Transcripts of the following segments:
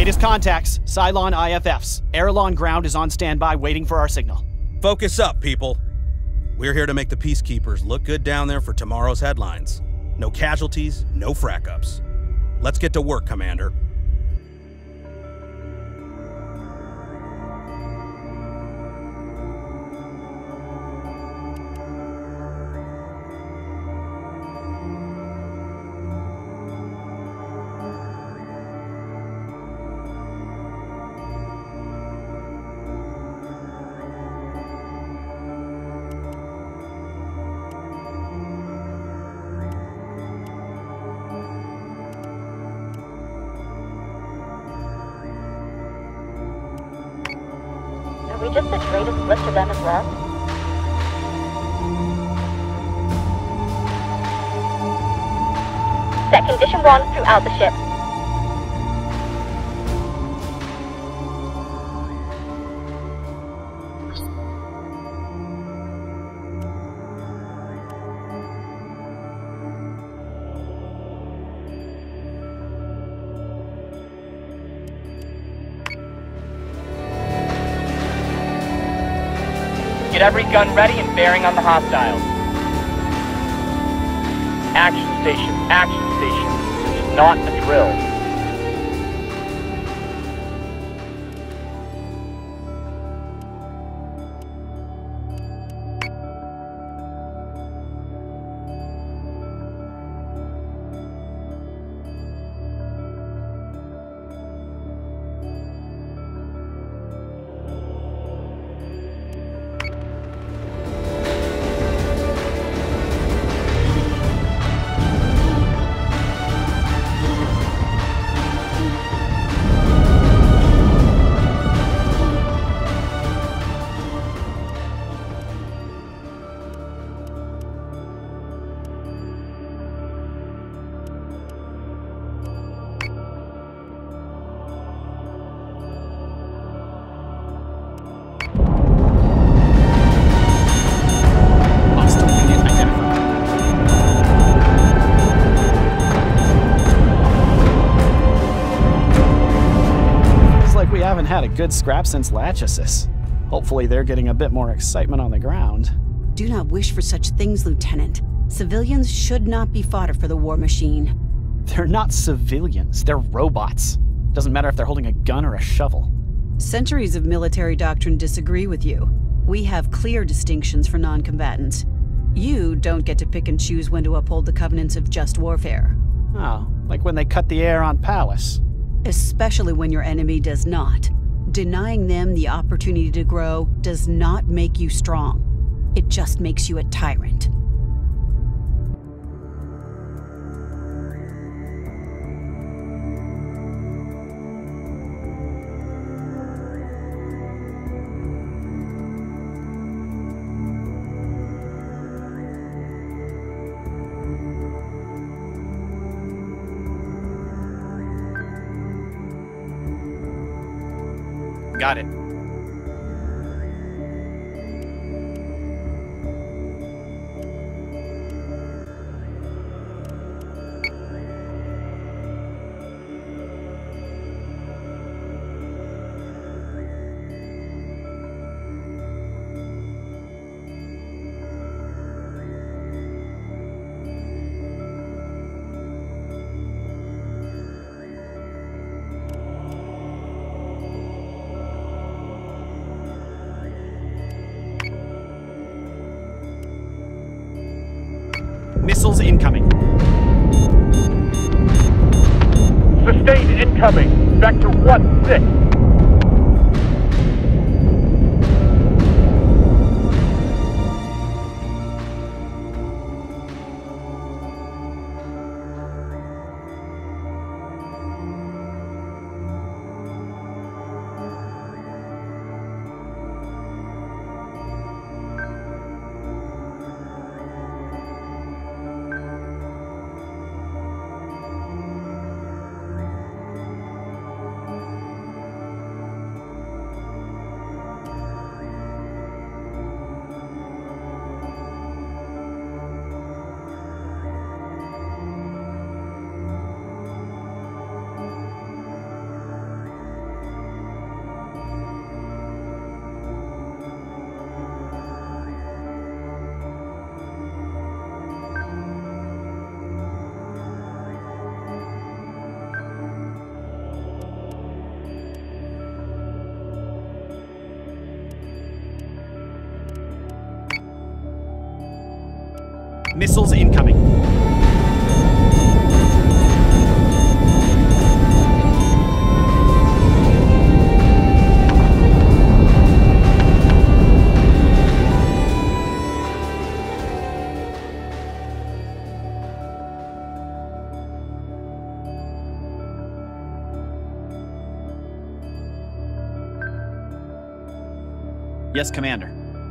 Latest contacts, Cylon IFFs. Airlon ground is on standby waiting for our signal. Focus up, people. We're here to make the Peacekeepers look good down there for tomorrow's headlines. No casualties, no frack-ups. Let's get to work, Commander. Are we just a trade of slip to them as well? Set condition 1 throughout the ship. Get every gun ready and bearing on the hostiles. Action station, action station. This is not a drill. Had a good scrap since Lachesis. Hopefully they're getting a bit more excitement on the ground. Do not wish for such things, Lieutenant. Civilians should not be fodder for the war machine. They're not civilians, they're robots. Doesn't matter if they're holding a gun or a shovel. Centuries of military doctrine disagree with you. We have clear distinctions for non-combatants. You don't get to pick and choose when to uphold the covenants of just warfare. Oh, like when they cut the air on Palace. Especially when your enemy does not. Denying them the opportunity to grow does not make you strong. It just makes you a tyrant. Got it. Missiles incoming. Sustained incoming. Vector 1-6. Missiles incoming. Yes, Commander.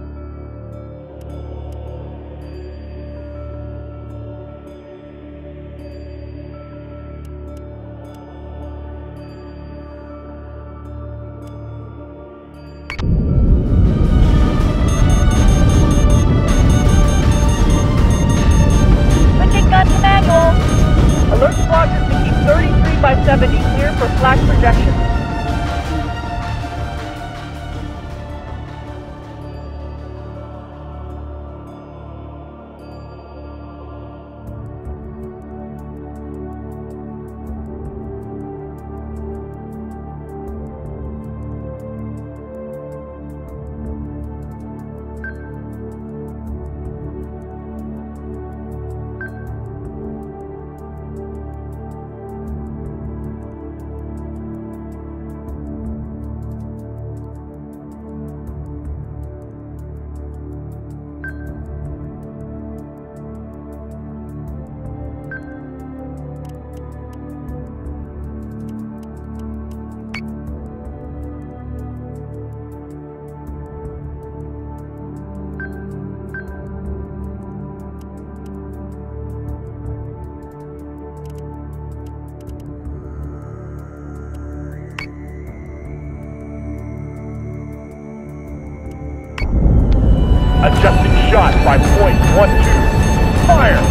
Switching gun to manual. Alert squadron to keep 33 by 70 clear for flash projection. Adjusting shot by .12. Fire!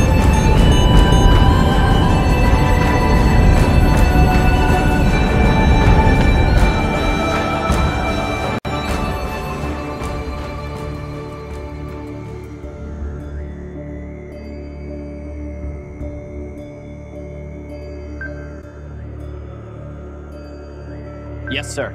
Yes, sir.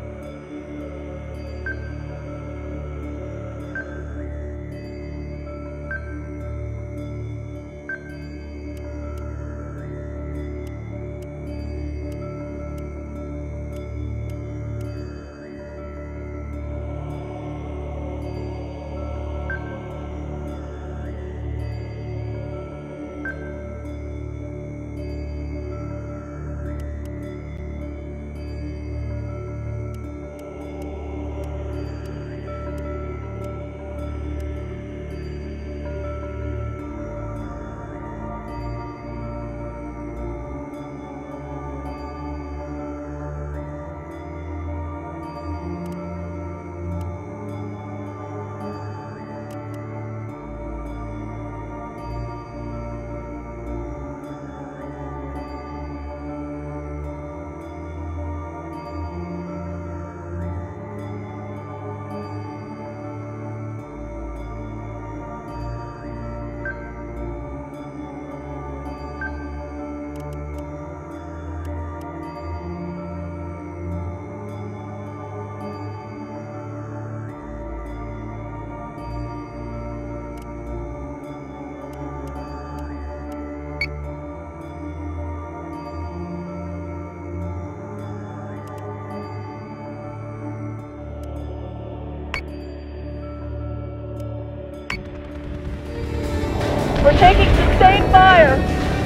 We're taking sustained fire.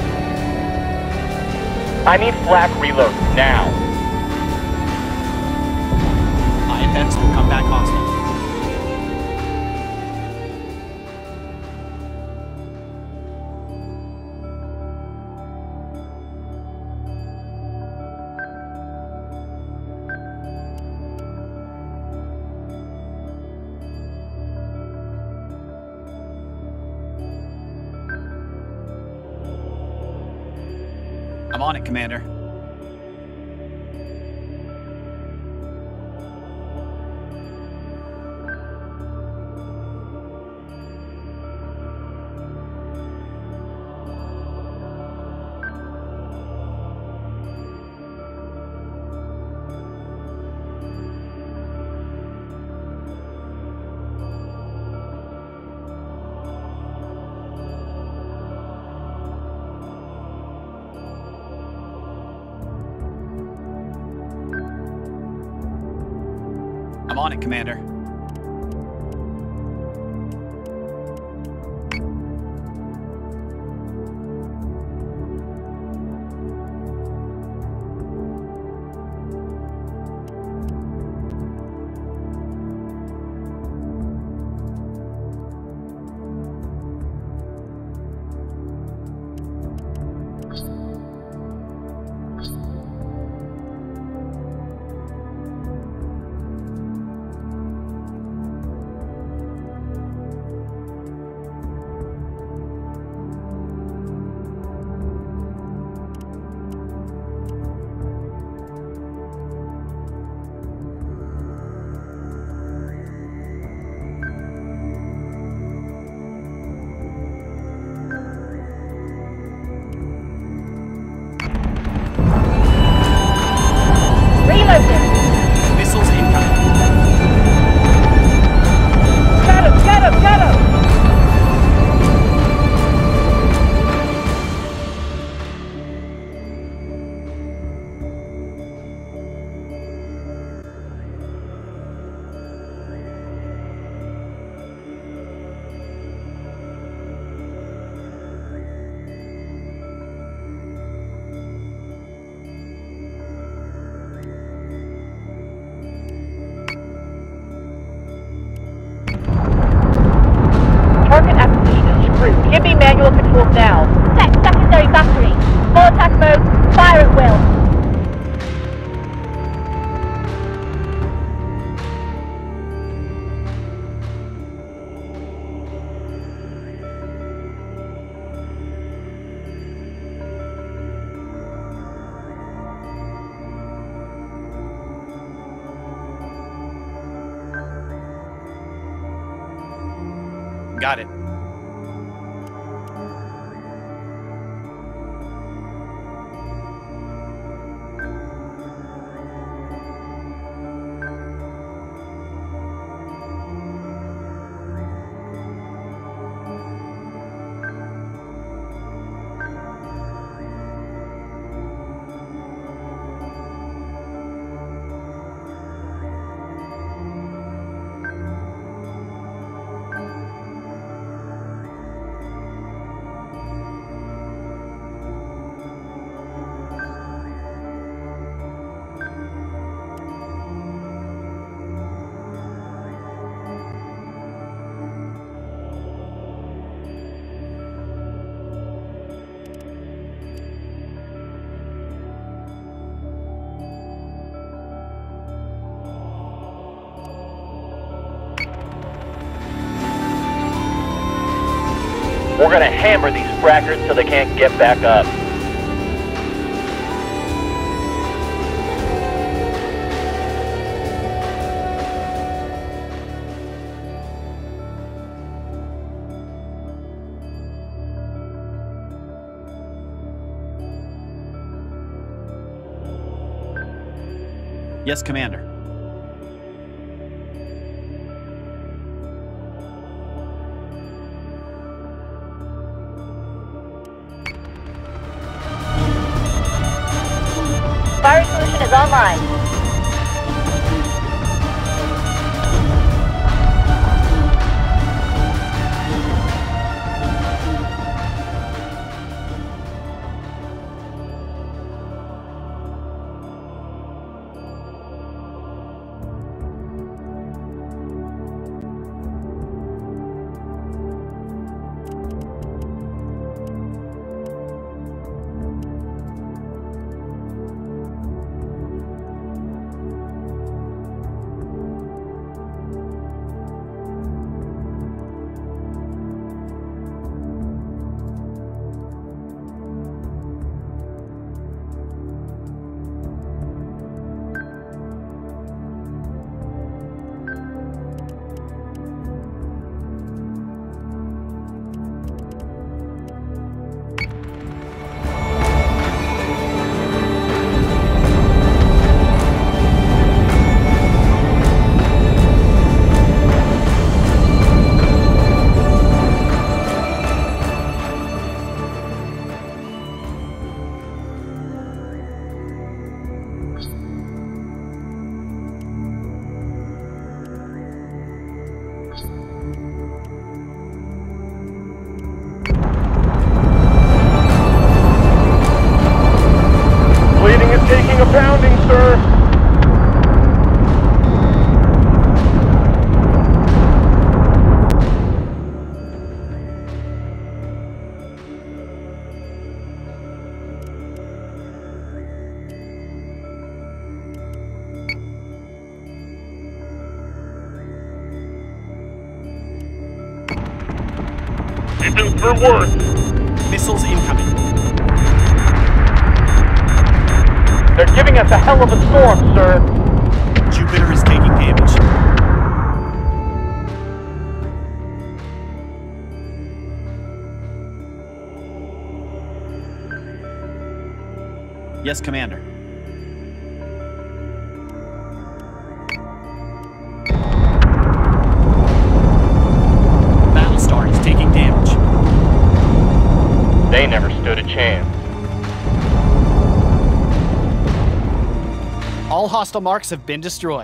I need flak reload now. IFX will come back hostile. I'm on it, Commander. I'm on it, Commander. Missiles incoming. Get him! Get him! Get him! Target acquisition is screwed. Give me manual controls now. Check secondary battery. Full attack mode. Fire at will. Got it. We're gonna hammer these frackers till they can't get back up. Yes, Commander. Fire solution is online. a pounding, sir. For work. Missiles incoming. They're giving us a hell of a storm, sir. Jupiter is taking damage. Yes, Commander. Battlestar is taking damage. They never stood a chance. All hostile marks have been destroyed.